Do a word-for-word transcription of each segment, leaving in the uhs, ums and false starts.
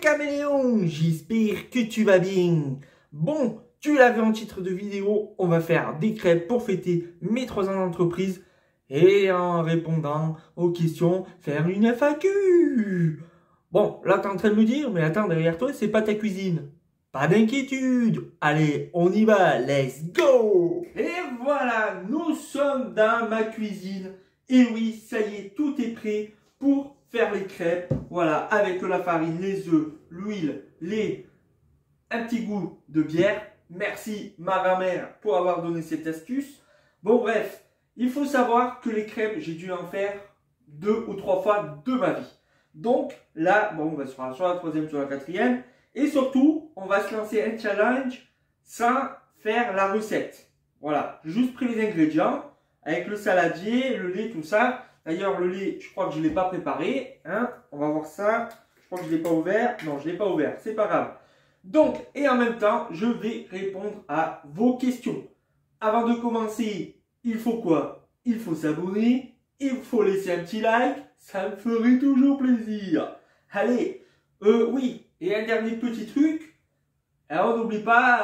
caméléon, j'espère que tu vas bien. Bon, tu l'as vu en titre de vidéo, on va faire des crêpes pour fêter mes trois ans d'entreprise et en répondant aux questions, faire une F A Q. Bon, là t'es en train de me dire, mais attends, derrière toi, c'est pas ta cuisine. Pas d'inquiétude. Allez, on y va, let's go. Et voilà, nous sommes dans ma cuisine. Et oui, ça y est, tout est prêt pour faire les crêpes. Voilà, avec la farine, les œufs, l'huile, les... un petit goût de bière. Merci ma grand-mère pour avoir donné cette astuce. Bon bref, il faut savoir que les crêpes, j'ai dû en faire deux ou trois fois de ma vie. Donc là, bon, on va sur la, sur la troisième, sur la quatrième. Et surtout, on va se lancer un challenge sans faire la recette. Voilà, juste pris les ingrédients avec le saladier, le lait, tout ça. D'ailleurs, le lait, je crois que je ne l'ai pas préparé. Hein. On va voir ça. Je crois que je ne l'ai pas ouvert. Non, je ne l'ai pas ouvert. C'est pas grave. Donc, et en même temps, je vais répondre à vos questions. Avant de commencer, il faut quoi? Il faut s'abonner. Il faut laisser un petit like. Ça me ferait toujours plaisir. Allez, euh, oui. Et un dernier petit truc. Alors, n'oublie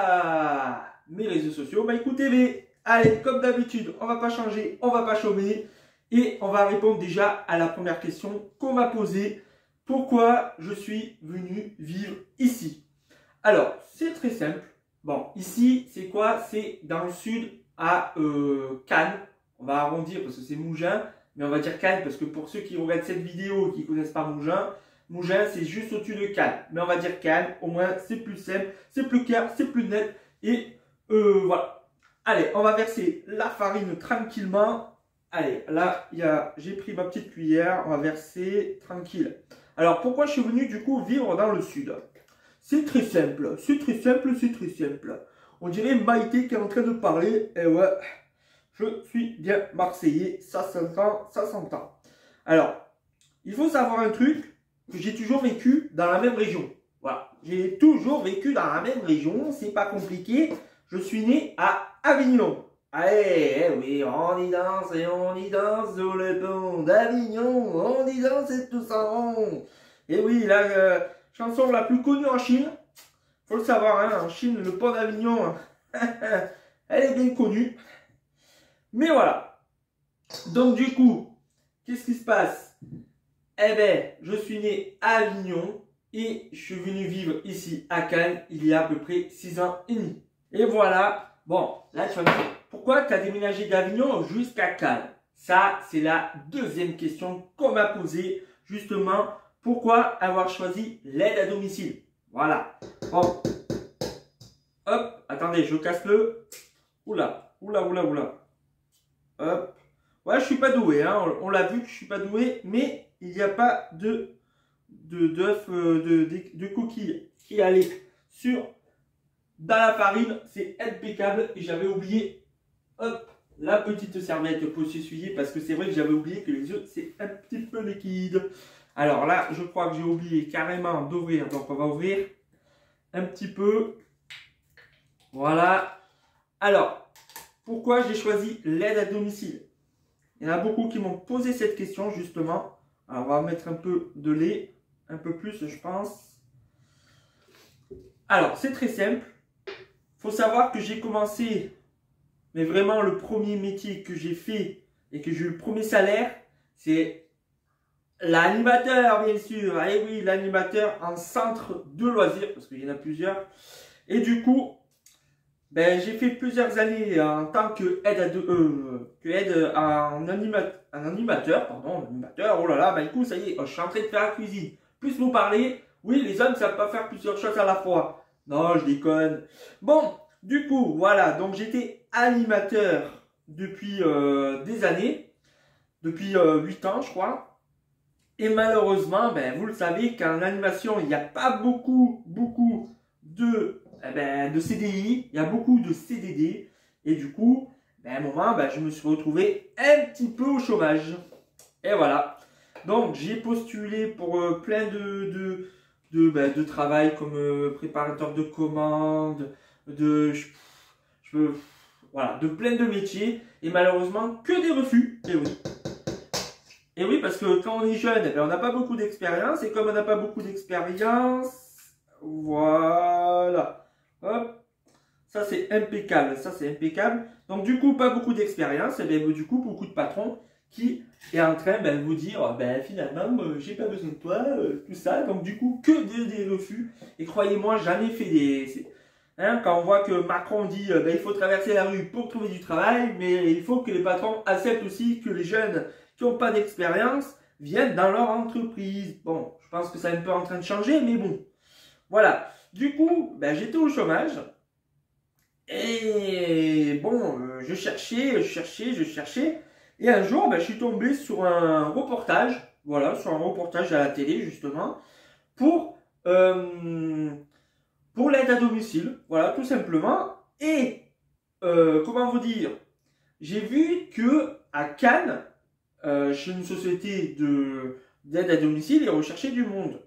pas euh, mes réseaux sociaux. Bah, écoutez, allez, comme d'habitude, on va pas changer. On va pas chômer. Et on va répondre déjà à la première question qu'on m'a posée. Pourquoi je suis venu vivre ici? Alors, c'est très simple. Bon, ici, c'est quoi? C'est dans le sud, à euh, Cannes. On va arrondir parce que c'est Mougins. Mais on va dire Cannes parce que pour ceux qui regardent cette vidéo et qui ne connaissent pas Mougins, Mougins, c'est juste au-dessus de Cannes. Mais on va dire Cannes. Au moins, c'est plus simple, c'est plus clair, c'est plus net. Et euh, voilà. Allez, on va verser la farine tranquillement. Allez, là, j'ai pris ma petite cuillère. On va verser tranquille. Alors, pourquoi je suis venu du coup vivre dans le sud? C'est très simple, c'est très simple, c'est très simple. On dirait Maïté qui est en train de parler. Et ouais, je suis bien marseillais, ça s'entend, ça s'entend. Alors, il faut savoir un truc, que j'ai toujours vécu dans la même région. Voilà, j'ai toujours vécu dans la même région, c'est pas compliqué. Je suis né à Avignon. Allez, eh oui, on y danse et on y danse sur le pont d'Avignon, on y danse et tout ça rond. Et oui, la euh, chanson la plus connue en Chine, faut le savoir, hein, en Chine, le pont d'Avignon, elle est bien connue. Mais voilà. Donc du coup, qu'est-ce qui se passe? Eh bien, je suis né à Avignon et je suis venu vivre ici à Cannes il y a à peu près six ans et demi. Et voilà. Bon, là tu vas me dire, pourquoi tu as déménagé d'Avignon jusqu'à Cannes? Ça, c'est la deuxième question qu'on m'a posée. Justement, pourquoi avoir choisi l'aide à domicile? Voilà. Bon. Hop, attendez, je casse le. Oula, oula, oula, oula. Hop. Ouais, je suis pas doué, hein. On, on l'a vu que je suis pas doué, mais il n'y a pas de d'œuf, de, de, de, de coquilles qui allaient sur dans la farine. C'est impeccable. Et j'avais oublié, hop, la petite serviette pour s'essuyer parce que c'est vrai que j'avais oublié que les œufs, c'est un petit peu liquide. Alors là, je crois que j'ai oublié carrément d'ouvrir. Donc, on va ouvrir un petit peu. Voilà. Alors, pourquoi j'ai choisi l'aide à domicile? Il y en a beaucoup qui m'ont posé cette question, justement. Alors, on va mettre un peu de lait. Un peu plus, je pense. Alors, c'est très simple. Il faut savoir que j'ai commencé, mais vraiment le premier métier que j'ai fait et que j'ai eu le premier salaire, c'est l'animateur, bien sûr. Et oui, l'animateur en centre de loisirs, parce qu'il y en a plusieurs. Et du coup, ben, j'ai fait plusieurs années en tant que aide, à de, euh, que aide en, anima, en animateur. Pardon, animateur. Oh là là, ben, du coup, ça y est, je suis en train de faire la cuisine. Plus vous parler, oui, les hommes ne savent pas faire plusieurs choses à la fois. Non, je déconne. Bon, du coup, voilà. Donc, j'étais animateur depuis euh, des années. Depuis euh, huit ans, je crois. Et malheureusement, ben, vous le savez qu'en animation, il n'y a pas beaucoup, beaucoup de, eh ben, de C D I. Il y a beaucoup de C D D. Et du coup, ben, à un moment, ben, je me suis retrouvé un petit peu au chômage. Et voilà. Donc, j'ai postulé pour euh, plein de... de De, ben, de travail comme euh, préparateur de commandes, de, je, je, voilà, de plein de métiers et malheureusement que des refus. Et oui. Et oui, parce que quand on est jeune, eh ben, on n'a pas beaucoup d'expérience et comme on n'a pas beaucoup d'expérience, Voilà. Hop. Ça, c'est impeccable. Ça, c'est impeccable. Donc, du coup, pas beaucoup d'expérience. Et bien, du coup, beaucoup de patrons qui est en train ben, de vous dire, ben, finalement, euh, j'ai pas besoin de toi, euh, tout ça. Donc, du coup, que des, des refus. Et croyez-moi, j'en ai fait des... Hein, quand on voit que Macron dit, euh, ben, il faut traverser la rue pour trouver du travail, mais il faut que les patrons acceptent aussi que les jeunes qui n'ont pas d'expérience viennent dans leur entreprise. Bon, je pense que c'est un peu en train de changer, mais bon. Voilà. Du coup, ben, j'étais au chômage. Et bon, euh, je cherchais, je cherchais, je cherchais. Et un jour, ben, je suis tombé sur un reportage. Voilà, sur un reportage à la télé, justement. Pour, euh, pour l'aide à domicile. Voilà, tout simplement. Et, euh, comment vous dire, j'ai vu que à Cannes, euh, chez une société de d'aide à domicile, ils recherchaient du monde.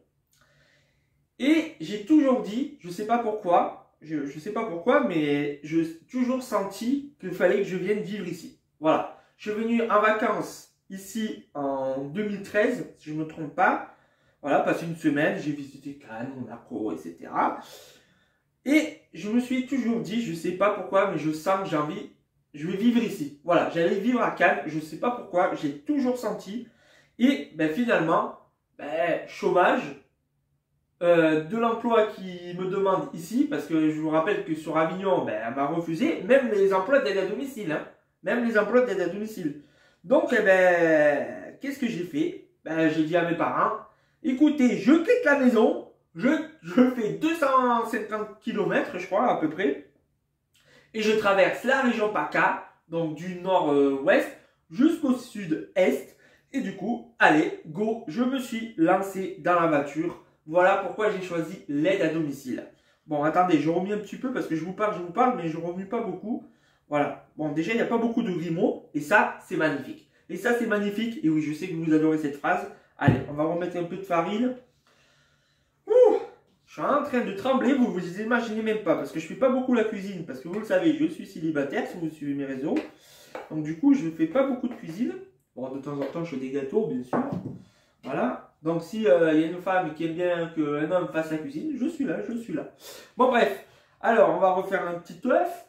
Et j'ai toujours dit, je sais pas pourquoi, je ne sais pas pourquoi, mais j'ai toujours senti qu'il fallait que je vienne vivre ici. Voilà. Je suis venu en vacances ici en deux mille treize, si je ne me trompe pas. Voilà, passé une semaine, j'ai visité Cannes, Monaco, et cetera. Et je me suis toujours dit, je ne sais pas pourquoi, mais je sens que j'ai envie, je vais vivre ici. Voilà, j'allais vivre à Cannes, je ne sais pas pourquoi, j'ai toujours senti. Et ben, finalement, ben, chômage, Euh, de l'emploi qui me demande ici, parce que je vous rappelle que sur Avignon, ben, elle m'a refusé, même les emplois d'aide à domicile, hein, même les emplois d'aide à domicile. Donc, eh ben, qu'est-ce que j'ai fait? Ben, j'ai dit à mes parents, écoutez, je quitte la maison, je, je fais deux cent cinquante kilomètres, je crois, à peu près, et je traverse la région PACA, donc du nord-ouest jusqu'au sud-est, et du coup, allez, go, je me suis lancé dans la voiture. Voilà pourquoi j'ai choisi l'aide à domicile. Bon, attendez, je remue un petit peu parce que je vous parle, je vous parle, mais je ne remue pas beaucoup. Voilà. Bon, déjà, il n'y a pas beaucoup de grimaud. Et ça, c'est magnifique. Et ça, c'est magnifique. Et oui, je sais que vous adorez cette phrase. Allez, on va remettre un peu de farine. Ouh, je suis en train de trembler. Vous vous imaginez même pas. Parce que je ne fais pas beaucoup la cuisine. Parce que vous le savez, je suis célibataire si vous suivez mes réseaux. Donc, du coup, je ne fais pas beaucoup de cuisine. Bon, de temps en temps, je fais des gâteaux, bien sûr. Voilà. Donc, si euh, y a une femme qui aime bien qu'un homme fasse la cuisine, je suis là, je suis là. Bon, bref. Alors, on va refaire un petit œuf.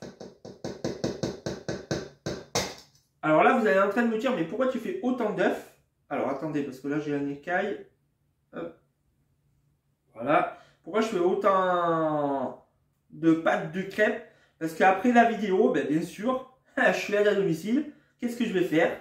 Alors là, vous allez en train de me dire, mais pourquoi tu fais autant d'œufs? Alors, attendez, parce que là, j'ai un écaille. Hop. Voilà. Pourquoi je fais autant de pâtes de crêpes? Parce qu'après la vidéo, ben, bien sûr, je suis aide à domicile. Qu'est-ce que je vais faire?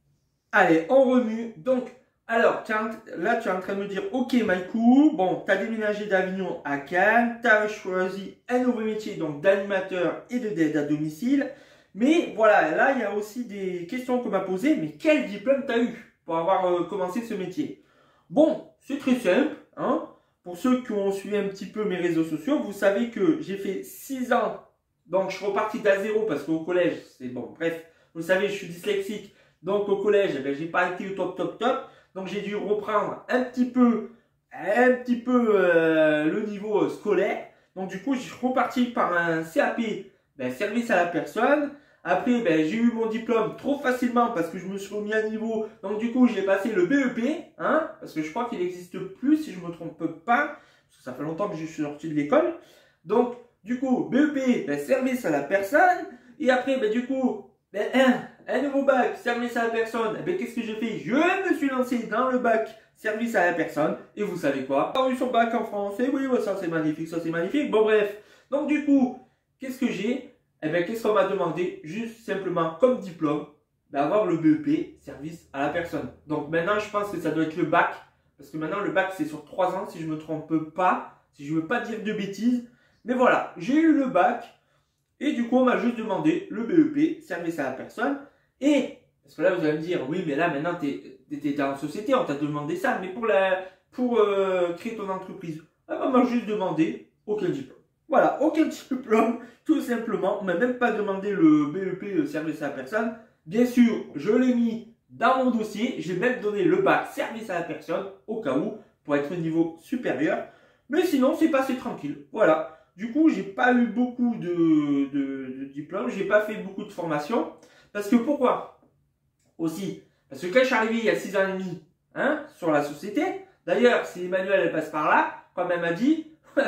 Allez, on remue. Donc, alors, là, tu es en train de me dire, ok, Maïkou, bon, tu as déménagé d'Avignon à Cannes, tu as choisi un nouveau métier, donc d'animateur et de d'aide à domicile. Mais voilà, là, il y a aussi des questions qu'on m'a posées, mais quel diplôme tu as eu pour avoir euh, commencé ce métier? Bon, c'est très simple, hein. Pour ceux qui ont suivi un petit peu mes réseaux sociaux, vous savez que j'ai fait six ans, donc je suis reparti d'à zéro parce qu'au collège, c'est bon, bref, vous savez, je suis dyslexique, donc au collège, eh ben, j'ai pas été au top, top, top. Donc j'ai dû reprendre un petit peu, un petit peu euh, le niveau scolaire. Donc du coup, je suis reparti par un C A P, ben, service à la personne. Après, ben, j'ai eu mon diplôme trop facilement parce que je me suis remis à niveau. Donc du coup, j'ai passé le B E P, hein, parce que je crois qu'il n'existe plus, si je ne me trompe pas, parce que ça fait longtemps que je suis sorti de l'école. Donc du coup, B E P, ben, service à la personne. Et après, ben, du coup, ben, un, un nouveau bac, service à la personne. Eh bien, qu'est-ce que j'ai fait? Je me suis lancé dans le bac, service à la personne. Et vous savez quoi? J'ai eu son bac en français. Oui, ouais, ça c'est magnifique, ça c'est magnifique. Bon, bref. Donc, du coup, qu'est-ce que j'ai? Eh bien, qu'est-ce qu'on m'a demandé? Juste simplement, comme diplôme, d'avoir le B E P, service à la personne. Donc, maintenant, je pense que ça doit être le bac. Parce que maintenant, le bac, c'est sur trois ans, si je ne me trompe pas. Si je ne veux pas dire de bêtises. Mais voilà, j'ai eu le bac. Et du coup, on m'a juste demandé le B E P, service à la personne. Et, parce que là, vous allez me dire, oui, mais là, maintenant, tu es dans la société, on t'a demandé ça. Mais pour, la, pour euh, créer ton entreprise, on m'a juste demandé aucun diplôme. Voilà, aucun diplôme, tout simplement. On m'a même pas demandé le B E P, service à la personne. Bien sûr, je l'ai mis dans mon dossier. J'ai même donné le bac, service à la personne, au cas où, pour être au niveau supérieur. Mais sinon, c'est passé tranquille. Voilà. Du coup, j'ai pas eu beaucoup de, de, de diplômes, j'ai pas fait beaucoup de formations. Parce que pourquoi? Aussi, parce que quand je suis arrivé il y a six ans et demi, hein, sur la société, d'ailleurs, si Emmanuel elle passe par là, quand elle m'a dit,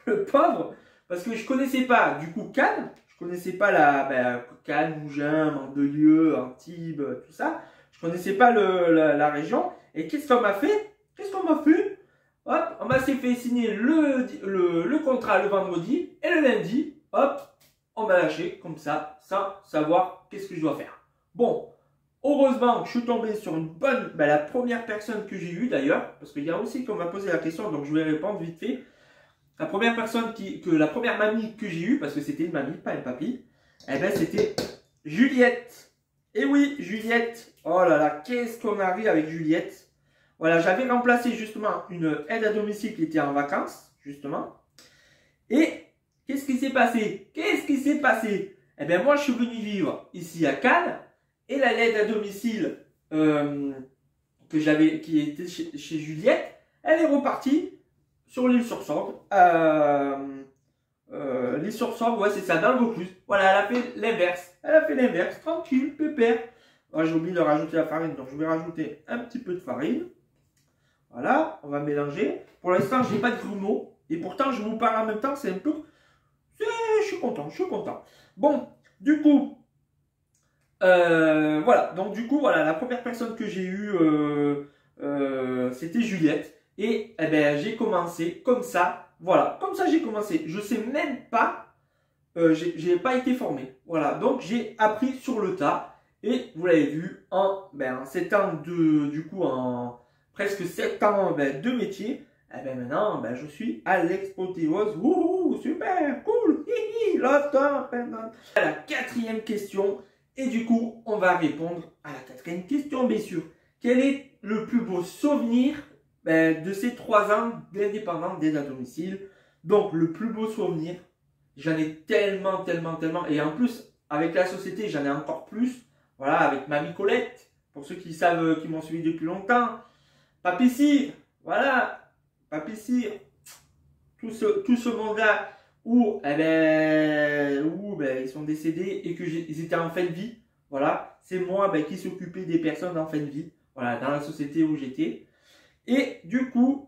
le pauvre, parce que je connaissais pas du coup Cannes, je connaissais pas la ben, Cannes, Mougins, Mandelieu, Antibes, tout ça. Je connaissais pas le, la, la région. Et qu'est-ce qu'on m'a fait? Qu'est-ce qu'on m'a fait? Hop, on m'a fait signer le, le, le contrat le vendredi et le lundi, hop, on m'a lâché comme ça, sans savoir qu'est-ce que je dois faire. Bon, heureusement, je suis tombé sur une bonne, ben, la première personne que j'ai eue d'ailleurs, parce qu'il y a aussi qu'on m'a posé la question, donc je vais répondre vite fait. La première personne qui, que la première mamie que j'ai eue, parce que c'était une mamie, pas un papy, eh ben c'était Juliette. Et oui, Juliette. Oh là là, qu'est-ce qu'on a ri avec Juliette. Voilà, j'avais remplacé justement une aide à domicile qui était en vacances, justement. Et qu'est-ce qui s'est passé? Qu'est-ce qui s'est passé? Eh bien, moi, je suis venu vivre ici à Cannes. Et la l'aide à domicile euh, que j'avais, qui était chez, chez Juliette, elle est repartie sur l'île sur Sorgue. Euh, euh, l'île sur Sorgue, ouais, c'est ça, dans le Vaucluse. Voilà, elle a fait l'inverse. Elle a fait l'inverse, tranquille, pépère. Oh, j'ai oublié de rajouter la farine, donc je vais rajouter un petit peu de farine. Voilà, on va mélanger. Pour l'instant, je n'ai pas de grumeaux. Et pourtant, je vous parle en même temps, c'est un peu... Je suis content, je suis content. Bon, du coup, euh, voilà. Donc, du coup, voilà, la première personne que j'ai eue, euh, euh, c'était Juliette. Et eh ben, j'ai commencé comme ça. Voilà, comme ça, j'ai commencé. Je ne sais même pas, euh, j'ai pas été formé. Voilà, donc j'ai appris sur le tas. Et vous l'avez vu, en, ben, en sept ans de, du coup, en presque sept ans ben, de métier, et ben maintenant, ben, je suis à l'expothéose. Wouhou, super, cool, hihi, love time. La quatrième question, et du coup, on va répondre à la quatrième question, bien sûr. Quel est le plus beau souvenir ben, de ces trois ans d'indépendance d'aide à domicile? Donc, le plus beau souvenir, j'en ai tellement, tellement, tellement, et en plus, avec la société, j'en ai encore plus. Voilà, avec Mamie Colette, pour ceux qui savent, qui m'ont suivi depuis longtemps. Papy Cyr, voilà, Papy Cyr, tout ce, tout ce monde-là où, eh ben, où ben, ils sont décédés et qu'ils étaient en fin de vie. Voilà, c'est moi ben, qui s'occupais des personnes en fin de vie. Voilà, dans la société où j'étais. Et du coup,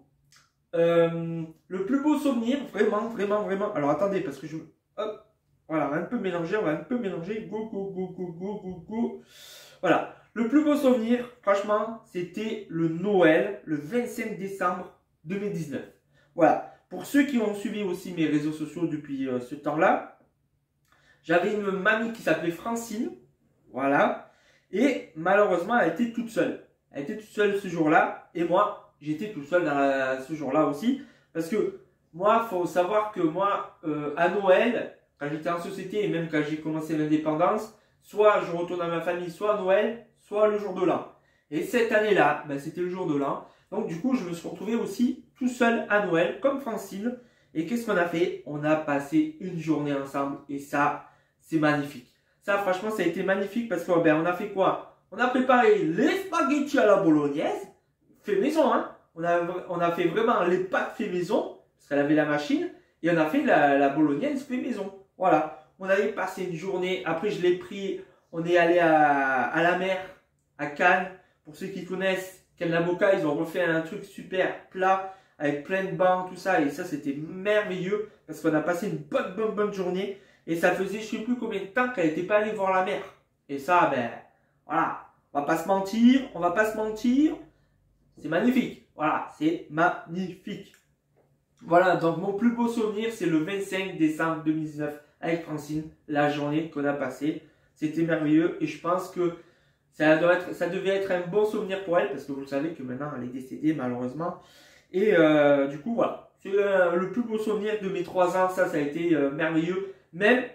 euh, le plus beau souvenir, vraiment, vraiment, vraiment. Alors attendez, parce que je... Hop. Voilà, on va un peu mélanger, on va un peu mélanger. Go, go, go, go, go, go, go. Voilà. Le plus beau souvenir, franchement, c'était le Noël, le vingt-cinq décembre deux mille dix-neuf. Voilà. Pour ceux qui ont suivi aussi mes réseaux sociaux depuis euh, ce temps-là, j'avais une mamie qui s'appelait Francine. Voilà. Et malheureusement, elle était toute seule. Elle était toute seule ce jour-là. Et moi, j'étais tout seul dans la, ce jour-là aussi. Parce que moi, il faut savoir que moi, euh, à Noël... Quand j'étais en société et même quand j'ai commencé l'indépendance, soit je retourne à ma famille, soit à Noël, soit le jour de l'an. Et cette année-là, ben, c'était le jour de l'an. Donc du coup, je me suis retrouvé aussi tout seul à Noël, comme Francine. Et qu'est-ce qu'on a fait? On a passé une journée ensemble. Et ça, c'est magnifique. Ça, franchement, ça a été magnifique parce qu'on ben, on a fait quoi? On a préparé les spaghettis à la bolognaise, fait maison. Hein, on, a, on a fait vraiment les pâtes fait maison, parce qu'elle avait la machine. Et on a fait la, la bolognaise fait maison. Voilà, on avait passé une journée, après je l'ai pris, on est allé à, à la mer, à Cannes. Pour ceux qui connaissent Ken Laboca, ils ont refait un truc super plat, avec plein de bancs, tout ça. Et ça, c'était merveilleux, parce qu'on a passé une bonne, bonne, bonne journée. Et ça faisait je ne sais plus combien de temps qu'elle n'était pas allée voir la mer. Et ça, ben, voilà, on va pas se mentir, on va pas se mentir. C'est magnifique, voilà, c'est magnifique. Voilà, donc mon plus beau souvenir, c'est le vingt-cinq décembre deux mille dix-neuf avec Francine, la journée qu'on a passée. C'était merveilleux et je pense que ça, doit être, ça devait être un bon souvenir pour elle parce que vous le savez que maintenant elle est décédée malheureusement. Et euh, du coup, voilà, c'est euh, le plus beau souvenir de mes trois ans, ça, ça a été euh, merveilleux. Même,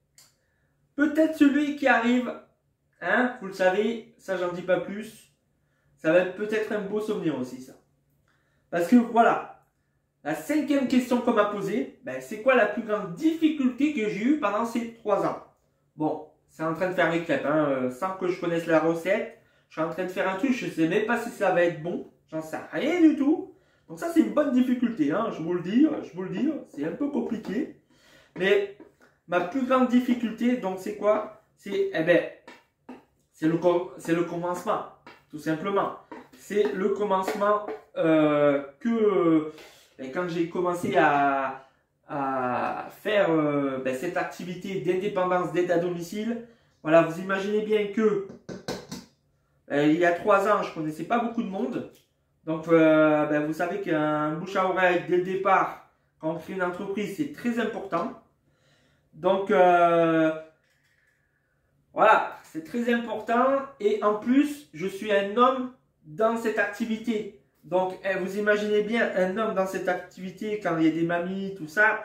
peut-être celui qui arrive, hein, vous le savez, ça j'en dis pas plus, ça va être peut-être un beau souvenir aussi ça. Parce que voilà. La cinquième question qu'on m'a posée, ben, c'est quoi la plus grande difficulté que j'ai eue pendant ces trois ans? Bon, c'est en train de faire les crêpes, hein, euh, sans que je connaisse la recette. Je suis en train de faire un truc, je ne sais même pas si ça va être bon. J'en sais rien du tout. Donc ça, c'est une bonne difficulté, hein, je vous le dis, je vous le dis, c'est un peu compliqué. Mais ma plus grande difficulté, donc c'est quoi? C'est, eh ben, c'est le, c'est le commencement, tout simplement. C'est le commencement euh, que... Et quand j'ai commencé à, à faire euh, ben, cette activité d'indépendance d'aide à domicile. Voilà, vous imaginez bien que euh, il y a trois ans, je ne connaissais pas beaucoup de monde. Donc, euh, ben, vous savez qu'un bouche à oreille dès le départ, quand on crée une entreprise, c'est très important. Donc, euh, voilà, c'est très important. Et en plus, je suis un homme dans cette activité. Donc, eh, vous imaginez bien un homme dans cette activité quand il y a des mamies, tout ça.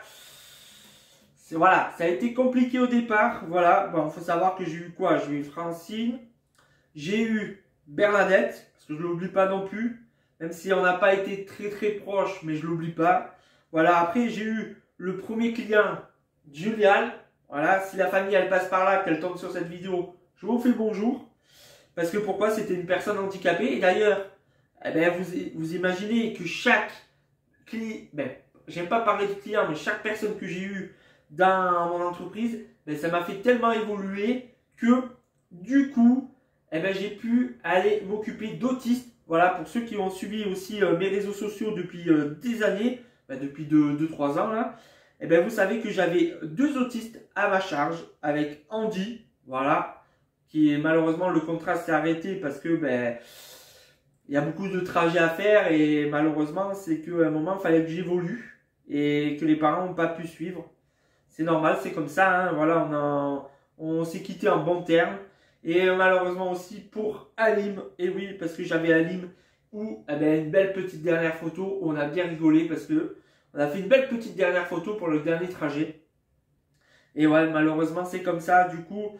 C'est voilà, ça a été compliqué au départ. Voilà, bon, faut savoir que j'ai eu quoi? J'ai eu Francine, j'ai eu Bernadette, parce que je l'oublie pas non plus, même si on n'a pas été très très proches, mais je l'oublie pas. Voilà, après j'ai eu le premier client, Julial. Voilà, si la famille elle passe par là, qu'elle tombe sur cette vidéo, je vous fais bonjour. Parce que pourquoi? C'était une personne handicapée. Et d'ailleurs, eh ben, vous, vous imaginez que chaque client, ben, j'aime pas parler de client, mais chaque personne que j'ai eue dans mon entreprise, ben, ça m'a fait tellement évoluer que du coup, eh ben, j'ai pu aller m'occuper d'autistes. Voilà, pour ceux qui ont suivi aussi euh, mes réseaux sociaux depuis euh, des années, ben, depuis deux trois ans là, eh ben, vous savez que j'avais deux autistes à ma charge avec Andy, voilà, qui est malheureusement le contrat s'est arrêté parce que ben il y a beaucoup de trajets à faire et malheureusement c'est qu'à un moment il fallait que j'évolue et que les parents n'ont pas pu suivre. C'est normal, c'est comme ça, hein, voilà, on, a, on s'est quitté en bons termes. Et malheureusement aussi pour Alim, et oui, parce que j'avais Alim, où eh ben, une belle petite dernière photo, où on a bien rigolé parce que on a fait une belle petite dernière photo pour le dernier trajet. Et ouais, malheureusement c'est comme ça, du coup,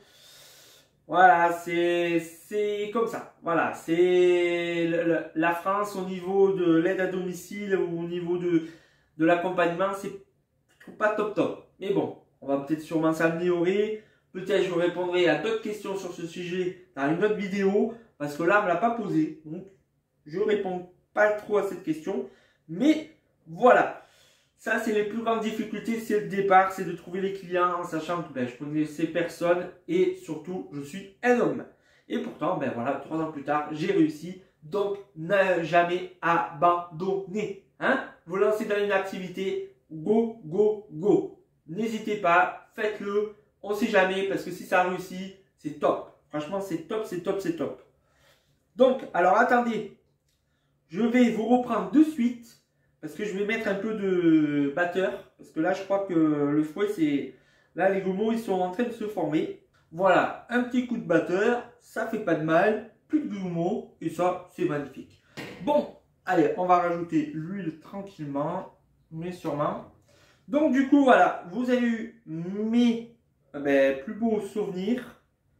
voilà, c'est comme ça. Voilà, c'est la France au niveau de l'aide à domicile ou au niveau de, de l'accompagnement, c'est pas top top. Mais bon, on va peut-être sûrement s'améliorer. Peut-être je vous répondrai à d'autres questions sur ce sujet dans une autre vidéo. Parce que là, on ne me l'a pas posé. Donc, je ne réponds pas trop à cette question. Mais voilà. Ça, c'est les plus grandes difficultés. C'est le départ. C'est de trouver les clients en sachant que ben, je connais ces personnes. Et surtout, je suis un homme. Et pourtant, ben voilà, trois ans plus tard, j'ai réussi. Donc, ne jamais abandonner. Hein? Vous lancez dans une activité. Go, go, go. N'hésitez pas. Faites-le. On ne sait jamais parce que si ça réussit, c'est top. Franchement, c'est top, c'est top, c'est top. Donc, alors attendez. Je vais vous reprendre de suite parce que je vais mettre un peu de batteur. Parce que là, je crois que le fouet, c'est... Là, les grumeaux, ils sont en train de se former. Voilà, un petit coup de batteur. Ça fait pas de mal. Plus de grumeaux. Et ça, c'est magnifique. Bon, allez, on va rajouter l'huile tranquillement. Mais sûrement. Donc, du coup, voilà. Vous avez eu mes... Ben, plus beaux souvenirs,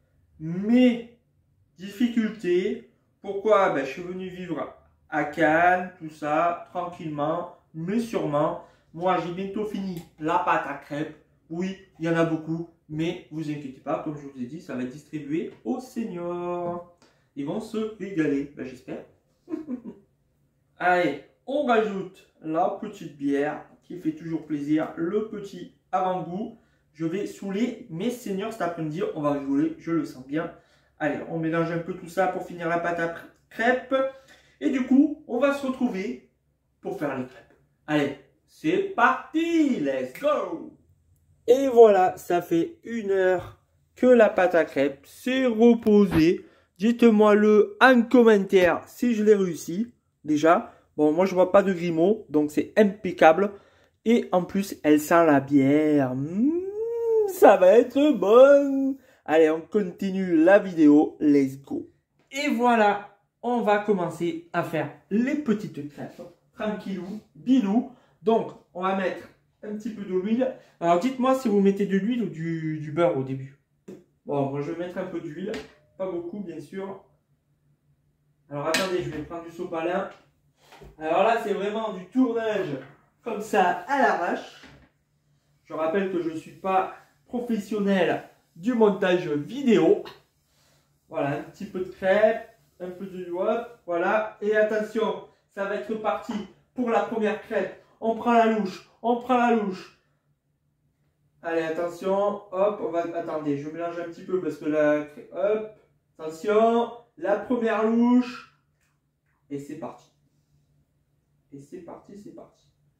mes difficultés. Pourquoi? Ben, je suis venu vivre à Cannes, tout ça, tranquillement, mais sûrement. Moi, j'ai bientôt fini la pâte à crêpes. Oui, il y en a beaucoup, mais vous inquiétez pas, comme je vous ai dit, ça va être distribué aux seniors. Ils vont se régaler, ben, j'espère. Allez, on rajoute la petite bière qui fait toujours plaisir, le petit avant-goût. Je vais saouler mes seniors cet après-midi. On va rigoler, je le sens bien. Allez, on mélange un peu tout ça pour finir la pâte à crêpes. Et du coup, on va se retrouver pour faire les crêpes. Allez, c'est parti, let's go! Et voilà, ça fait une heure que la pâte à crêpes s'est reposée. Dites-moi le en commentaire si je l'ai réussi. Déjà, bon, moi je vois pas de grimaud, donc c'est impeccable. Et en plus, elle sent la bière. Mmh. Ça va être bon. Allez, on continue la vidéo. Let's go. Et voilà, on va commencer à faire les petites crêpes. Tranquillou, bilou. Donc, on va mettre un petit peu d'huile. Alors, dites-moi si vous mettez de l'huile ou du, du beurre au début. Bon, moi, je vais mettre un peu d'huile. Pas beaucoup, bien sûr. Alors, attendez, je vais prendre du sopalin. Alors là, c'est vraiment du tournage comme ça à l'arrache. Je rappelle que je ne suis pas professionnel du montage vidéo. Voilà, un petit peu de crêpe, un peu de hop, voilà. Et attention, ça va être parti pour la première crêpe. On prend la louche, on prend la louche. Allez, attention, hop, on va... Attendez, je mélange un petit peu parce que la... Hop, attention, la première louche. Et c'est parti. Et c'est parti, c'est parti.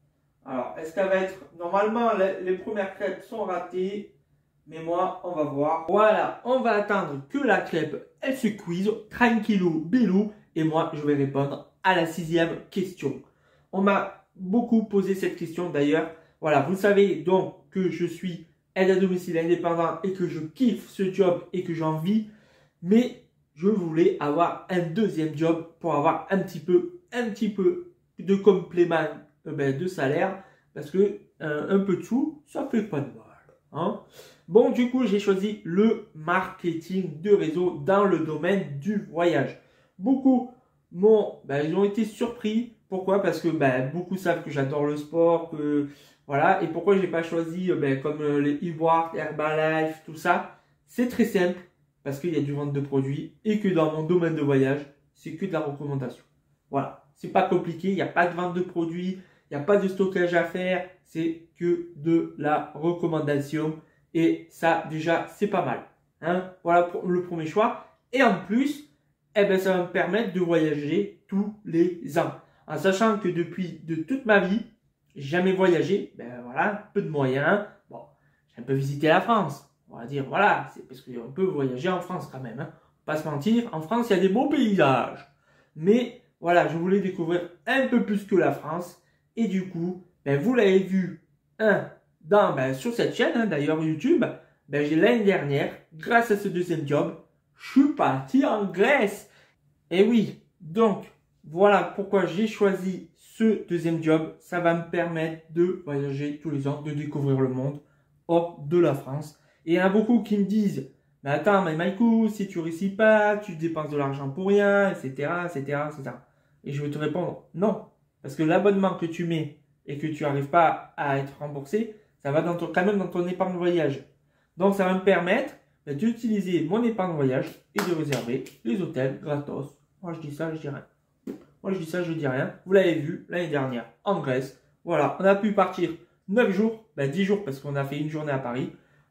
Alors, est-ce qu'elle va être... Normalement, les, les premières crêpes sont ratées. Mais moi, on va voir. Voilà, on va attendre que la crêpe, elle se cuise. Tranquillou, bilou. Et moi, je vais répondre à la sixième question. On m'a beaucoup posé cette question d'ailleurs. Voilà, vous savez donc que je suis aide à domicile indépendant et que je kiffe ce job et que j'en vis. Mais je voulais avoir un deuxième job pour avoir un petit peu, un petit peu de complément euh, ben, de salaire. Parce que euh, un peu de sous, ça fait pas de mal. Hein? Bon, du coup, j'ai choisi le marketing de réseau dans le domaine du voyage. Beaucoup m'ont, ben, ils ont été surpris. Pourquoi? Parce que ben, beaucoup savent que j'adore le sport, que voilà. Et pourquoi j'ai pas choisi ben, comme les e-work, Herbalife, tout ça? C'est très simple parce qu'il y a du vente de produits et que dans mon domaine de voyage, c'est que de la recommandation. Voilà, c'est pas compliqué. Il n'y a pas de vente de produits, il n'y a pas de stockage à faire. C'est que de la recommandation. Et ça, déjà, c'est pas mal. Hein? Voilà pour le premier choix. Et en plus, eh ben, ça va me permettre de voyager tous les ans. En sachant que depuis de toute ma vie, j'ai jamais voyagé. Ben voilà, peu de moyens. Bon, j'ai un peu visité la France. On va dire, voilà, c'est parce qu'on peut voyager en France quand même. Hein. Pas se mentir, en France, il y a des beaux paysages. Mais voilà, je voulais découvrir un peu plus que la France. Et du coup, ben, vous l'avez vu, hein, dans, ben, sur cette chaîne, hein, d'ailleurs YouTube, ben, j'ai l'année dernière, grâce à ce deuxième job, je suis parti en Grèce. Et oui, donc, voilà pourquoi j'ai choisi ce deuxième job. Ça va me permettre de voyager tous les ans, de découvrir le monde hors de la France. Et il y en a beaucoup qui me disent, mais attends, mais Maïkou, si tu réussis pas, tu dépenses de l'argent pour rien, et cetera, et cetera, et cetera. Et je vais te répondre, non. Parce que l'abonnement que tu mets et que tu n'arrives pas à être remboursé, ça va dans ton, quand même dans ton épargne voyage. Donc, ça va me permettre d'utiliser mon épargne voyage et de réserver les hôtels gratos. Moi, je dis ça, je dis rien. Moi, je dis ça, je dis rien. Vous l'avez vu l'année dernière en Grèce. Voilà, on a pu partir neuf jours, ben dix jours parce qu'on a fait une journée à Paris.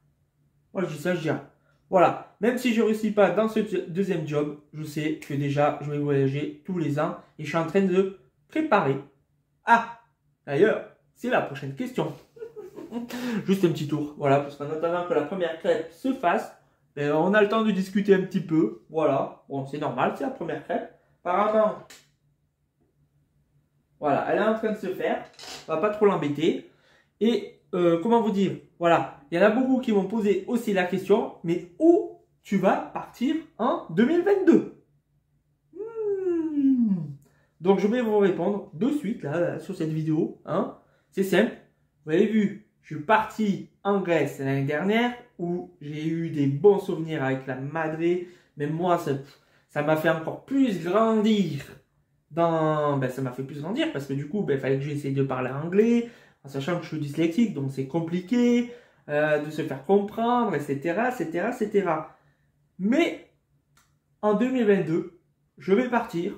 Moi, je dis ça, je dis rien. Voilà, même si je ne réussis pas dans ce deuxième job, je sais que déjà, je vais voyager tous les ans et je suis en train de préparer. Ah, d'ailleurs, c'est la prochaine question. Juste un petit tour, voilà, parce qu'en attendant que la première crêpe se fasse, ben, on a le temps de discuter un petit peu. Voilà, bon, c'est normal, c'est la première crêpe. Apparemment, voilà, elle est en train de se faire. On va pas trop l'embêter. Et euh, comment vous dire, voilà, il y en a beaucoup qui m'ont posé aussi la question, mais où tu vas partir en deux mille vingt-deux? hmm. Donc, je vais vous répondre de suite, là, là sur cette vidéo. Hein. C'est simple. Vous avez vu, je suis parti en Grèce l'année dernière, où j'ai eu des bons souvenirs avec la Madré. Mais moi, ça ça m'a fait encore plus grandir. Dans, ben, ça m'a fait plus grandir, parce que du coup, ben, il fallait que j'essaye de parler anglais, en sachant que je suis dyslexique, donc c'est compliqué euh, de se faire comprendre, et cetera, et cetera, et cetera. Mais en deux mille vingt-deux, je vais partir.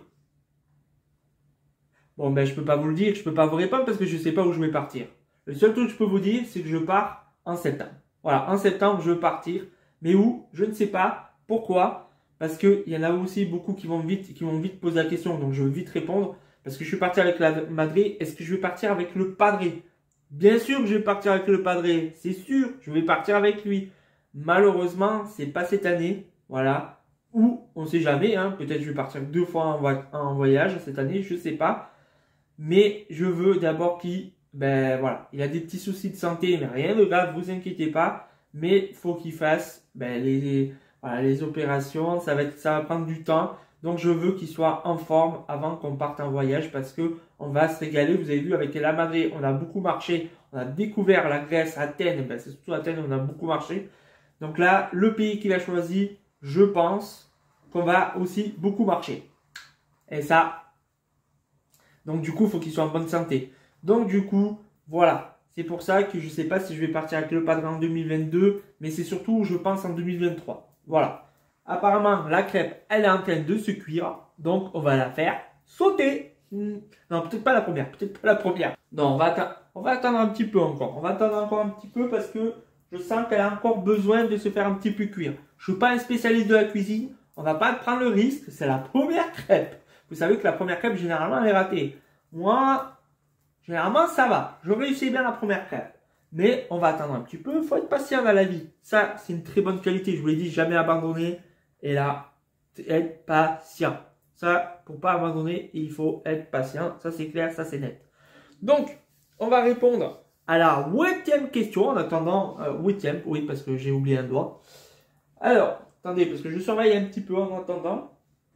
Bon, ben, je peux pas vous le dire, je peux pas vous répondre parce que je sais pas où je vais partir. Le seul truc que je peux vous dire, c'est que je pars en septembre. Voilà, en septembre, je veux partir. Mais où? Je ne sais pas. Pourquoi? Parce qu'il y en a aussi beaucoup qui vont vite, qui vont vite poser la question, donc je veux vite répondre. Parce que je suis parti avec la Madré, est-ce que je vais partir avec le Padré? Bien sûr que je vais partir avec le Padré, c'est sûr, je vais partir avec lui. Malheureusement, c'est pas cette année, voilà. Ou, on sait jamais, hein, peut-être je vais partir deux fois en, vo en voyage cette année, je sais pas. Mais je veux d'abord qu'il, ben voilà, il a des petits soucis de santé, mais rien de grave, vous inquiétez pas. Mais il faut qu'il fasse ben, les, les, voilà, les opérations, ça va, être, ça va prendre du temps. Donc je veux qu'il soit en forme avant qu'on parte en voyage parce que on va se régaler. Vous avez vu avec la Madré, on a beaucoup marché, on a découvert la Grèce, Athènes, ben, c'est surtout Athènes, on a beaucoup marché. Donc là, le pays qu'il a choisi, je pense qu'on va aussi beaucoup marcher. Et ça, donc du coup, il faut qu'il soit en bonne santé. Donc du coup, voilà. C'est pour ça que je ne sais pas si je vais partir avec le Padré en deux mille vingt-deux, mais c'est surtout, je pense, en deux mille vingt-trois. Voilà. Apparemment, la crêpe, elle est en train de se cuire. Donc, on va la faire sauter. Non, peut-être pas la première. Peut-être pas la première. Non, on va, attendre, on va attendre un petit peu encore. On va attendre encore un petit peu parce que je sens qu'elle a encore besoin de se faire un petit peu cuire. Je ne suis pas un spécialiste de la cuisine. On ne va pas prendre le risque. C'est la première crêpe. Vous savez que la première crêpe, généralement, elle est ratée. Moi, généralement, ça va. Je réussis bien la première crêpe. Mais on va attendre un petit peu. Il faut être patient dans la vie. Ça, c'est une très bonne qualité. Je vous l'ai dit, jamais abandonner. Et là, être patient. Ça, pour pas abandonner, il faut être patient. Ça, c'est clair, ça, c'est net. Donc, on va répondre à la huitième question. En attendant, euh, huitième, oui, parce que j'ai oublié un doigt. Alors, attendez, parce que je surveille un petit peu en attendant.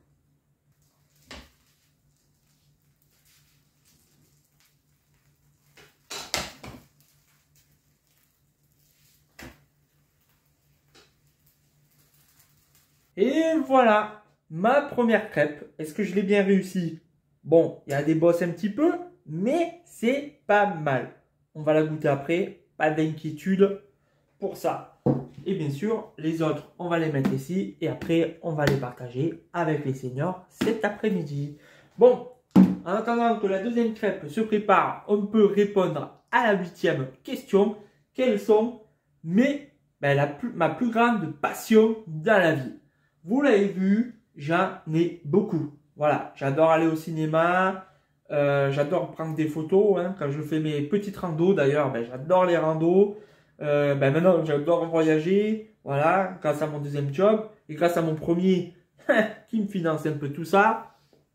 Et voilà, ma première crêpe. Est-ce que je l'ai bien réussi? Bon, il y a des bosses un petit peu, mais c'est pas mal. On va la goûter après, pas d'inquiétude pour ça. Et bien sûr, les autres, on va les mettre ici et après, on va les partager avec les seniors cet après-midi. Bon, en attendant que la deuxième crêpe se prépare, on peut répondre à la huitième question. Quelles sont mes, ben, la plus, ma plus grande passion dans la vie? Vous l'avez vu, j'en ai beaucoup. Voilà, j'adore aller au cinéma, euh, j'adore prendre des photos. Hein, quand je fais mes petites randos, d'ailleurs, ben, j'adore les randos. Euh, ben, maintenant, j'adore voyager. Voilà, grâce à mon deuxième job et grâce à mon premier qui me finance un peu tout ça.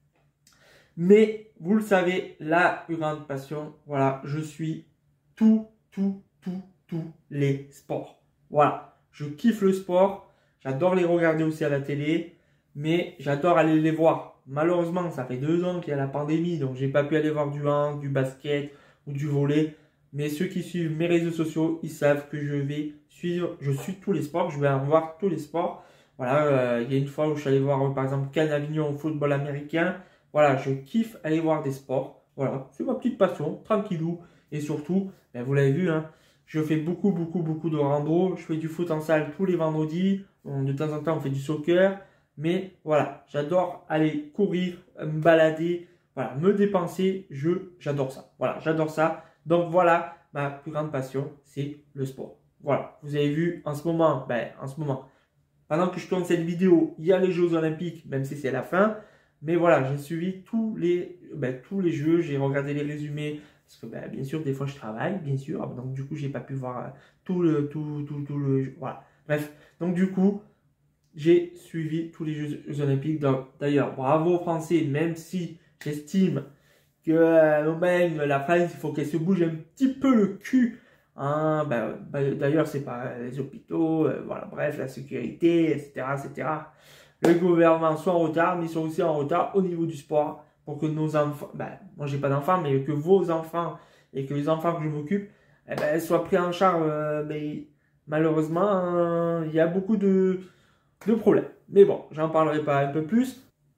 Mais vous le savez, la plus grande passion, voilà, je suis tout, tout, tout, tous les sports. Voilà, je kiffe le sport. J'adore les regarder aussi à la télé, mais j'adore aller les voir. Malheureusement, ça fait deux ans qu'il y a la pandémie, donc j'ai pas pu aller voir du hand, du basket ou du volley. Mais ceux qui suivent mes réseaux sociaux, ils savent que je vais suivre, je suis tous les sports, je vais en voir tous les sports. Voilà, euh, il y a une fois où je suis allé voir, euh, par exemple, Cannes Avignon au football américain. Voilà, je kiffe aller voir des sports. Voilà, c'est ma petite passion, tranquillou. Et surtout, ben, vous l'avez vu, hein, je fais beaucoup, beaucoup, beaucoup de rando. Je fais du foot en salle tous les vendredis. De temps en temps, on fait du soccer. Mais voilà, j'adore aller courir, me balader, voilà, me dépenser. Je, j'adore ça. Voilà, j'adore ça. Donc voilà, ma plus grande passion, c'est le sport. Voilà, vous avez vu en ce moment, ben, en ce moment, pendant que je tourne cette vidéo, il y a les Jeux Olympiques, même si c'est la fin. Mais voilà, j'ai suivi tous les, ben, tous les jeux, j'ai regardé les résumés. Parce que ben, bien sûr, des fois je travaille, bien sûr. Donc du coup, j'ai pas pu voir euh, tout le, tout, tout, tout le, voilà. Bref, donc du coup, j'ai suivi tous les Jeux Olympiques. D'ailleurs, bravo aux Français, même si j'estime que euh, même la France, il faut qu'elle se bouge un petit peu le cul. Hein, ben, ben, d'ailleurs, c'est pas les hôpitaux, euh, voilà, bref, la sécurité, et cetera, et cetera. Le gouvernement soit en retard, mais ils sont aussi en retard au niveau du sport pour que nos enfants, ben, moi j'ai pas d'enfants, mais que vos enfants et que les enfants que je m'occupe, eh ben, soient pris en charge. Euh, mais malheureusement, il euh, y a beaucoup de, de problèmes. Mais bon, j'en parlerai pas un peu plus.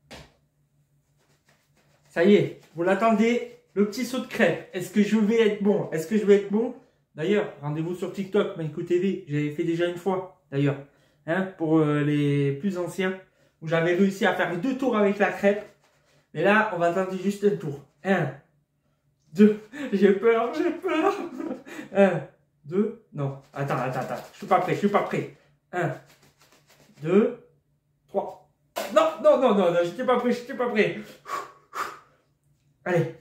Ça y est, vous l'attendez, le petit saut de crêpe. Est-ce que je vais être bon? Est-ce que je vais être bon? D'ailleurs, rendez-vous sur TikTok, Manco T V. J'avais fait déjà une fois, d'ailleurs, hein, pour euh, les plus anciens, où j'avais réussi à faire deux tours avec la crêpe. Mais là, on va tenter juste un tour. Un, deux, j'ai peur, j'ai peur. Un, deux, non, attends, attends, attends, je suis pas prêt, je suis pas prêt. Un, deux, trois. Non, non, non, non, non, j'étais pas prêt, j'étais pas prêt. Allez.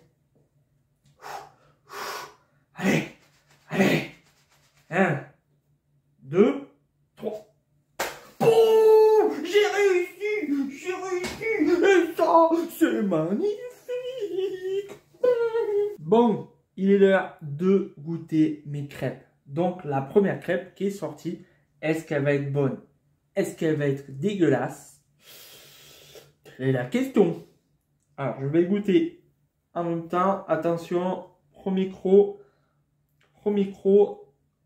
Allez, allez. Un, deux, trois. Oh, j'ai réussi, j'ai réussi. Et ça, c'est magnifique. Bon, il est l'heure de goûter mes crêpes. Donc, la première crêpe qui est sortie, est-ce qu'elle va être bonne? Est-ce qu'elle va être dégueulasse? C'est la question. Alors, je vais goûter en même temps. Attention, premier croc. Premier croc.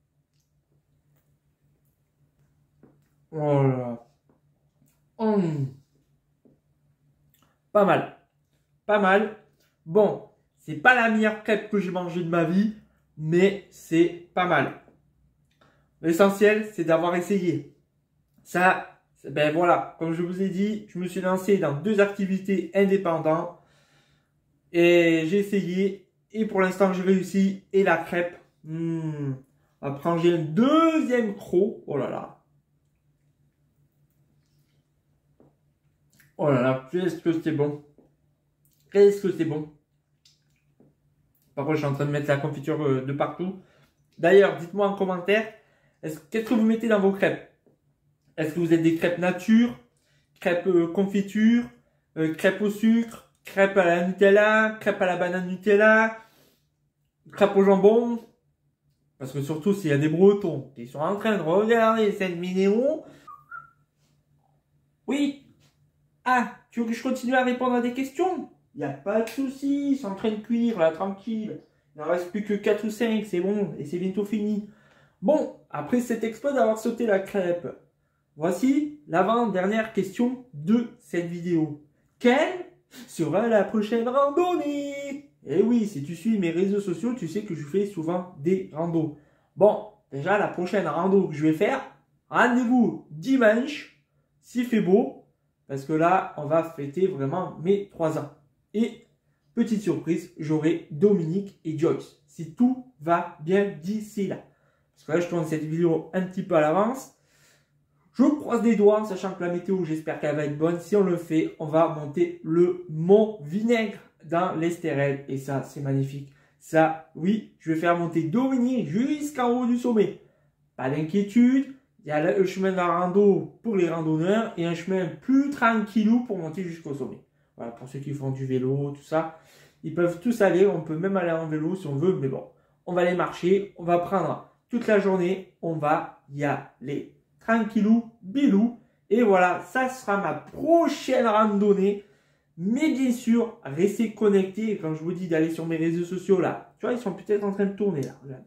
Oh là là. Mmh. Pas mal. Pas mal. Bon. C'est pas la meilleure crêpe que j'ai mangée de ma vie, mais c'est pas mal. L'essentiel, c'est d'avoir essayé. Ça, ben voilà, comme je vous ai dit, je me suis lancé dans deux activités indépendantes et j'ai essayé et pour l'instant j'ai réussi. Et la crêpe, hmm, après j'ai un deuxième croc. Oh là là. Oh là là, qu'est-ce que c'est bon. Qu'est-ce que c'est bon. Par contre, je suis en train de mettre la confiture euh, de partout. D'ailleurs, dites-moi en commentaire, qu'est-ce que vous mettez dans vos crêpes? Est-ce que vous êtes des crêpes nature, crêpes euh, confiture, euh, crêpes au sucre, crêpes à la Nutella, crêpes à la banane Nutella, crêpes au jambon? Parce que surtout, s'il y a des Bretons qui sont en train de regarder cette vidéo... Oui. Ah, tu veux que je continue à répondre à des questions? Il n'y a pas de souci, ils sont en train de cuire là, tranquille. Il n'en reste plus que quatre ou cinq, c'est bon, et c'est bientôt fini. Bon, après cet exploit d'avoir sauté la crêpe, voici l'avant-dernière question de cette vidéo. Quelle sera la prochaine randonnée? Eh oui, si tu suis mes réseaux sociaux, tu sais que je fais souvent des randos. Bon, déjà la prochaine rando que je vais faire, rendez-vous dimanche, s'il fait beau, parce que là, on va fêter vraiment mes trois ans. Et, petite surprise, j'aurai Dominique et Joyce, si tout va bien d'ici là. Parce que là, je tourne cette vidéo un petit peu à l'avance. Je croise des doigts, sachant que la météo, j'espère qu'elle va être bonne. Si on le fait, on va monter le mont Vinaigre dans l'Estérel. Et ça, c'est magnifique. Ça, oui, je vais faire monter Dominique jusqu'en haut du sommet. Pas d'inquiétude. Il y a le chemin de la rando pour les randonneurs et un chemin plus tranquillou pour monter jusqu'au sommet. Voilà, pour ceux qui font du vélo, tout ça. Ils peuvent tous aller. On peut même aller en vélo si on veut. Mais bon, on va aller marcher. On va prendre toute la journée. On va y aller. Tranquillou, bilou. Et voilà, ça sera ma prochaine randonnée. Mais bien sûr, restez connectés. Quand je vous dis d'aller sur mes réseaux sociaux là, tu vois, ils sont peut-être en train de tourner là. Regarde.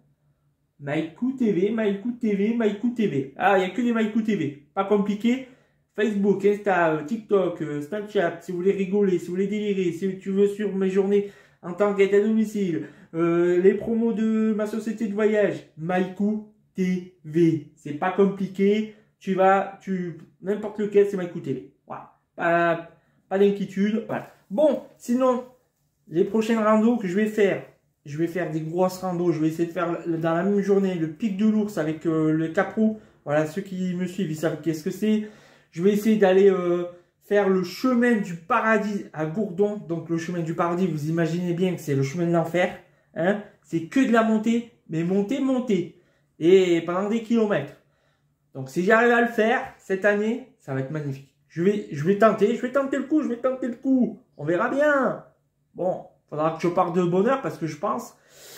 Maïkou T V, Maïkou T V, Maïkou T V. Ah, il n'y a que des Maïkou T V. Pas compliqué. Facebook, Insta, TikTok, Snapchat, si vous voulez rigoler, si vous voulez délirer, si tu veux sur mes journées en tant qu'aide à domicile, euh, les promos de ma société de voyage, Maïkou T V. C'est pas compliqué. Tu vas, tu, n'importe lequel, c'est Maïkou T V. Voilà. Pas, pas d'inquiétude. Voilà. Bon, sinon, les prochaines randos que je vais faire, je vais faire des grosses randos. Je vais essayer de faire dans la même journée le pic de l'ours avec euh, le Caprou. Voilà, ceux qui me suivent, ils savent qu'est-ce que c'est. Je vais essayer d'aller euh, faire le chemin du paradis à Gourdon. Donc le chemin du paradis, vous imaginez bien que c'est le chemin de l'enfer. Hein, c'est que de la montée, mais montée, montée. Et pendant des kilomètres. Donc si j'arrive à le faire cette année, ça va être magnifique. Je vais, je vais tenter, je vais tenter le coup, je vais tenter le coup. On verra bien. Bon, faudra que je parte de bonne heure parce que je pense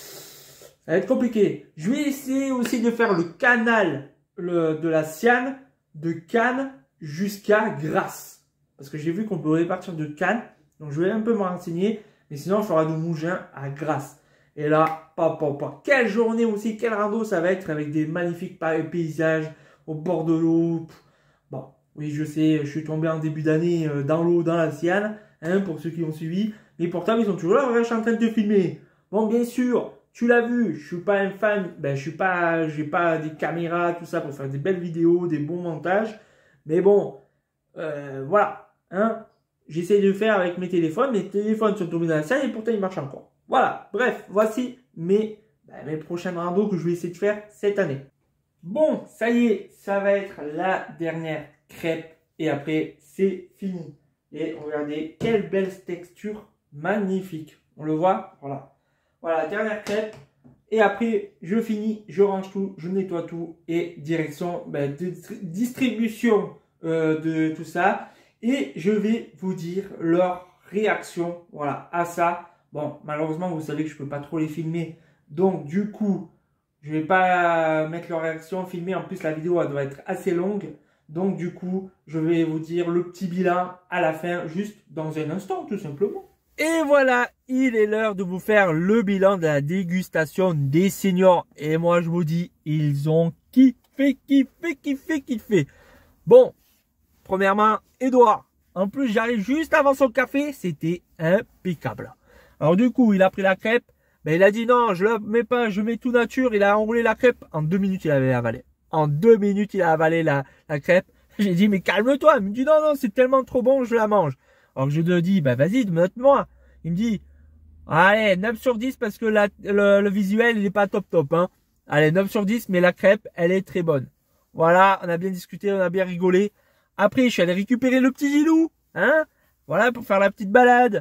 ça va être compliqué. Je vais essayer aussi de faire le canal le, de la Siane de Cannes jusqu'à Grasse. Parce que j'ai vu qu'on pouvait partir de Cannes. Donc je vais un peu me renseigner. Mais sinon, je ferai de Mougins à Grasse. Et là, pas, pas, pas. Quelle journée aussi, quel rando ça va être avec des magnifiques paysages au bord de l'eau. Bon, oui, je sais, je suis tombé en début d'année dans l'eau, dans la Siane, hein, pour ceux qui ont suivi. Mais pourtant, ils sont toujours là, je suis en train de te filmer. Bon, bien sûr, tu l'as vu, je suis pas un fan, ben, je suis pas, j'ai pas des caméras, tout ça, pour faire des belles vidéos, des bons montages. Mais bon, euh, voilà, hein. J'essaie de faire avec mes téléphones, mes téléphones sont tombés dans la Siane et pourtant ils marchent encore. Voilà, bref, voici mes, ben, mes prochaines randos que je vais essayer de faire cette année. Bon, ça y est, ça va être la dernière crêpe et après c'est fini. Et regardez, quelle belle texture magnifique. On le voit, voilà. Voilà, dernière crêpe. Et après, je finis, je range tout, je nettoie tout et direction ben, de distribution euh, de tout ça. Et je vais vous dire leur réaction, voilà, à ça. Bon, malheureusement, vous savez que je peux pas trop les filmer. Donc, du coup, je vais pas mettre leur réaction filmée. En plus, la vidéo, elle doit être assez longue. Donc, du coup, je vais vous dire le petit bilan à la fin, juste dans un instant, tout simplement. Et voilà, il est l'heure de vous faire le bilan de la dégustation des seniors. Et moi, je vous dis, ils ont kiffé, kiffé, kiffé, kiffé. Bon, premièrement, Edouard. En plus, j'arrive juste avant son café. C'était impeccable. Alors, du coup, il a pris la crêpe. Ben, il a dit non, je la mets pas, je mets tout nature. Il a enroulé la crêpe. En deux minutes, il avait avalé. En deux minutes, il a avalé la, la crêpe. J'ai dit, mais calme-toi. Il me dit, non, non, c'est tellement trop bon, je la mange. Alors je lui ai dit, bah vas-y, note-moi. Il me dit, allez, neuf sur dix parce que la, le, le visuel, il n'est pas top top. Hein. Allez, neuf sur dix, mais la crêpe, elle est très bonne. Voilà, on a bien discuté, on a bien rigolé. Après, je suis allé récupérer le petit Gilou. Hein, voilà, pour faire la petite balade.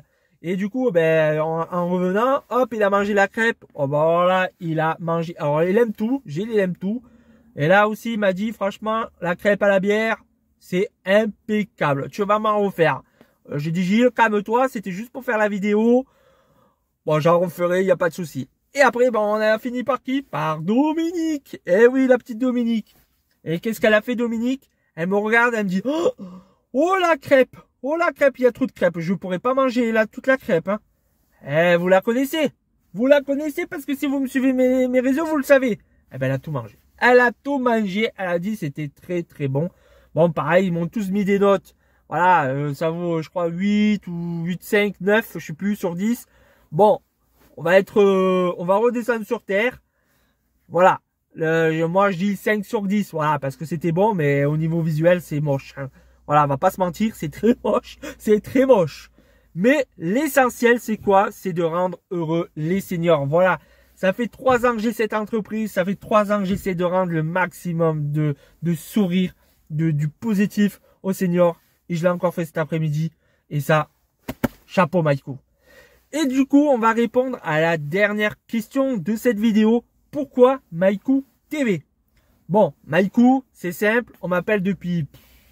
Et du coup, ben, en, en revenant, hop, il a mangé la crêpe. Oh, ben, voilà, il a mangé. Alors, il aime tout. Gilles, il aime tout. Et là aussi, il m'a dit, franchement, la crêpe à la bière, c'est impeccable. Tu vas m'en refaire. Euh, J'ai dit, Gilles, calme-toi. C'était juste pour faire la vidéo. Bon, j'en referai, il n'y a pas de souci. Et après, ben, on a fini par qui? Par Dominique. Eh oui, la petite Dominique. Et qu'est-ce qu'elle a fait, Dominique? Elle me regarde, elle me dit, oh, oh la crêpe. Oh la crêpe, il y a trop de crêpes. Je pourrais pas manger là toute la crêpe. Hein. Eh, vous la connaissez. Vous la connaissez parce que si vous me suivez mes, mes réseaux, vous le savez. Eh ben, elle a tout mangé. Elle a tout mangé. Elle a dit c'était très très bon. Bon, pareil, ils m'ont tous mis des notes. Voilà, euh, ça vaut, je crois, huit ou huit, cinq, neuf, je sais plus, sur dix. Bon, on va être, euh, on va redescendre sur terre. Voilà. Le, moi, je dis cinq sur dix. Voilà, parce que c'était bon, mais au niveau visuel, c'est moche. Hein. Voilà, on va pas se mentir, c'est très moche, c'est très moche. Mais l'essentiel, c'est quoi? C'est de rendre heureux les seniors. Voilà, ça fait trois ans que j'ai cette entreprise, ça fait trois ans que j'essaie de rendre le maximum de, de sourire, de, du positif aux seniors. Et je l'ai encore fait cet après-midi. Et ça, chapeau Maïkou. Et du coup, on va répondre à la dernière question de cette vidéo. Pourquoi Maïkou T V? Bon, Maïkou, c'est simple, on m'appelle depuis...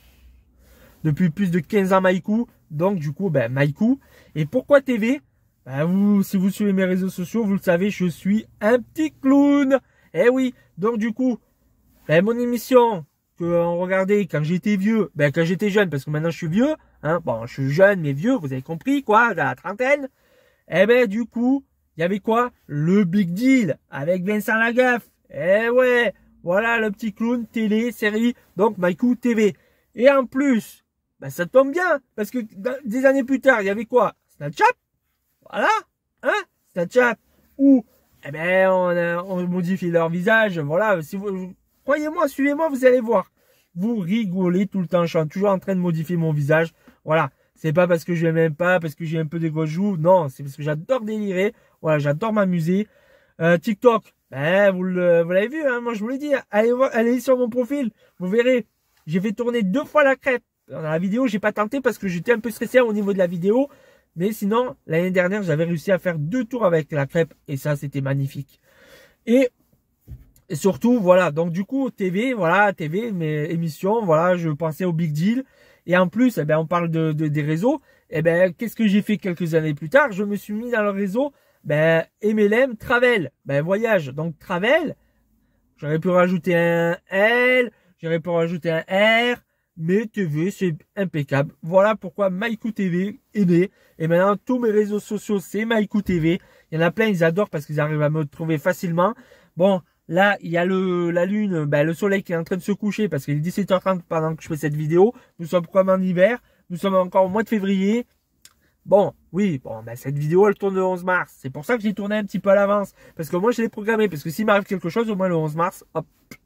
Depuis plus de quinze ans Maïkou. Donc du coup, ben Maïkou. Et pourquoi T V? Ben, vous, si vous suivez mes réseaux sociaux, vous le savez, je suis un petit clown. Eh oui. Donc du coup, ben, mon émission que on regardait quand j'étais vieux, ben quand j'étais jeune, parce que maintenant je suis vieux. Hein, bon, je suis jeune mais vieux, vous avez compris quoi, dans la trentaine. Eh ben du coup, il y avait quoi? Le Big Deal avec Vincent Lagaffe. Eh ouais. Voilà le petit clown, télé, série. Donc Maïkou T V. Et en plus, ben ça tombe bien, parce que des années plus tard, il y avait quoi? Snapchat, voilà, hein, Snapchat, où, eh ben, on, a, on modifie leur visage, voilà, si vous, croyez-moi, suivez-moi, vous allez voir, vous rigolez tout le temps, je suis toujours en train de modifier mon visage, voilà, c'est pas parce que je l'aime pas, parce que j'ai un peu des grosses joues, non, c'est parce que j'adore délirer, voilà, j'adore m'amuser, euh, TikTok, ben, vous le, vous l'avez vu, hein, moi je vous l'ai dit, allez voir, allez sur mon profil, vous verrez, j'ai fait tourner deux fois la crêpe. Dans la vidéo, j'ai pas tenté parce que j'étais un peu stressé au niveau de la vidéo. Mais sinon, l'année dernière, j'avais réussi à faire deux tours avec la crêpe. Et ça, c'était magnifique. Et, et surtout, voilà. Donc, du coup, T V, voilà, T V, mes émissions, voilà, je pensais au Big Deal. Et en plus, eh ben, on parle de, de des réseaux. Eh ben, qu'est-ce que j'ai fait quelques années plus tard? Je me suis mis dans le réseau, ben, M L M Travel. Ben, voyage. Donc, Travel. J'aurais pu rajouter un L. J'aurais pu rajouter un R. Mais T V, c'est impeccable. Voilà pourquoi Maïkou T V est né. Et maintenant, tous mes réseaux sociaux, c'est Maïkou T V. Il y en a plein, ils adorent parce qu'ils arrivent à me trouver facilement. Bon, là, il y a le la lune, ben, le soleil qui est en train de se coucher parce qu'il est dix-sept heures trente pendant que je fais cette vidéo. Nous sommes comme en hiver. Nous sommes encore au mois de février. Bon, oui, bon, ben, cette vidéo, elle tourne le onze mars. C'est pour ça que j'ai tourné un petit peu à l'avance. Parce que moi, je l'ai programmé. Parce que s'il m'arrive quelque chose, au moins le onze mars, hop.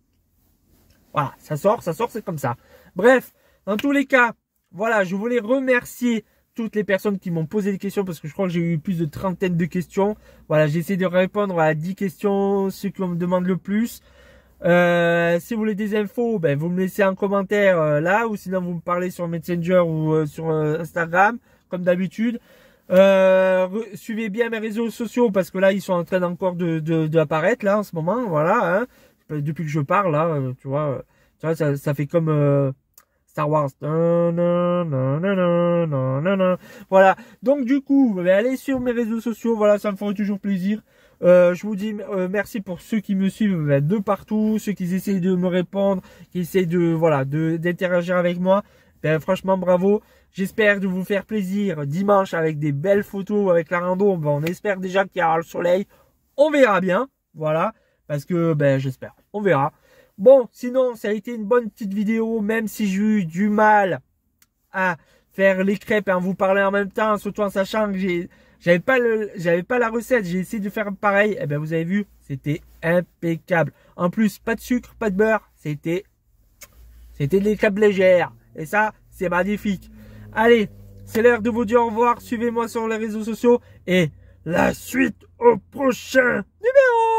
Voilà, ça sort, ça sort, c'est comme ça. Bref, dans tous les cas, voilà, je voulais remercier toutes les personnes qui m'ont posé des questions parce que je crois que j'ai eu plus de trentaine de questions. Voilà, j'ai essayé de répondre à dix questions, ceux qui me demandent le plus. Euh, si vous voulez des infos, ben, vous me laissez en commentaire euh, là, ou sinon vous me parlez sur Messenger ou euh, sur euh, Instagram, comme d'habitude. Euh, suivez bien mes réseaux sociaux parce que là, ils sont en train encore de, de, d'apparaître là en ce moment, voilà, hein. Depuis que je parle là, euh, tu vois, euh, tu vois ça, ça fait comme euh, Star Wars. Voilà. Donc du coup, allez sur mes réseaux sociaux. Voilà, ça me ferait toujours plaisir. Euh, je vous dis euh, merci pour ceux qui me suivent ben, de partout, ceux qui essayent de me répondre, qui essayent de voilà de d'interagir avec moi. Ben franchement bravo. J'espère de vous faire plaisir dimanche avec des belles photos avec la rando. Ben, on espère déjà qu'il y aura le soleil. On verra bien. Voilà. Parce que, ben, j'espère. On verra. Bon, sinon, ça a été une bonne petite vidéo, même si j'ai eu du mal à faire les crêpes et en vous parler en même temps, surtout en sachant que j'ai, j'avais pas le, j'avais pas la recette. J'ai essayé de faire pareil. Et ben, vous avez vu, c'était impeccable. En plus, pas de sucre, pas de beurre. C'était, c'était des crêpes légères. Et ça, c'est magnifique. Allez, c'est l'heure de vous dire au revoir. Suivez-moi sur les réseaux sociaux et la suite au prochain numéro.